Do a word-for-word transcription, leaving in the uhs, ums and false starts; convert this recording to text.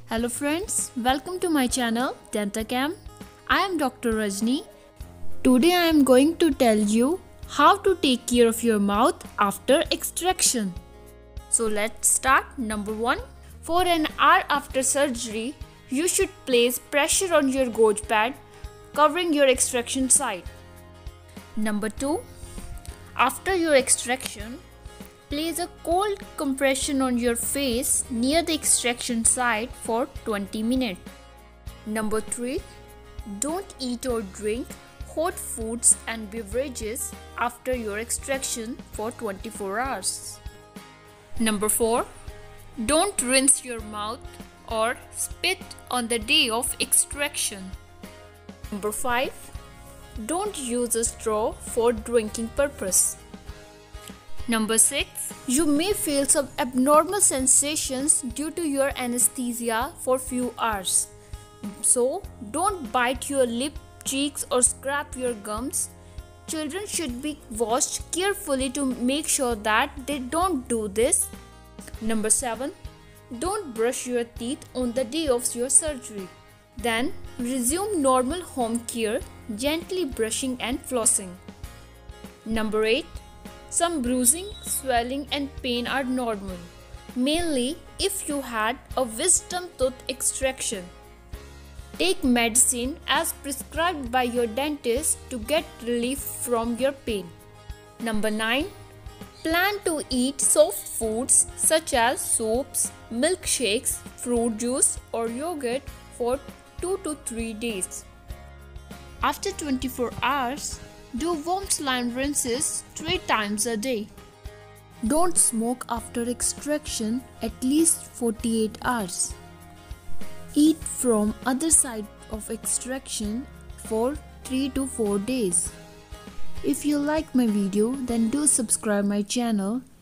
Hello friends, welcome to my channel DentaCam. I am Doctor Rajni. Today I am going to tell you how to take care of your mouth after extraction. So let's start. Number one. For an hour after surgery, you should place pressure on your gauge pad covering your extraction site. Number two. After your extraction, place a cold compression on your face near the extraction site for twenty minutes. Number three. Don't eat or drink hot foods and beverages after your extraction for twenty-four hours. Number four. Don't rinse your mouth or spit on the day of extraction. Number five. Don't use a straw for drinking purpose. Number six. You may feel some abnormal sensations due to your anesthesia for few hours. So, don't bite your lip, cheeks or scrape your gums. Children should be washed carefully to make sure that they don't do this. Number seven. Don't brush your teeth on the day of your surgery. Then, resume normal home care, gently brushing and flossing. Number eight. Some bruising, swelling and pain are normal, mainly if you had a wisdom tooth extraction. Take medicine as prescribed by your dentist to get relief from your pain. Number nine. Plan to eat soft foods such as soups, milkshakes, fruit juice or yogurt for two to three days. After twenty-four hours, do warm saline rinses three times a day. Don't smoke after extraction at least forty-eight hours. Eat from other side of extraction for three to four days. If you like my video, then do subscribe my channel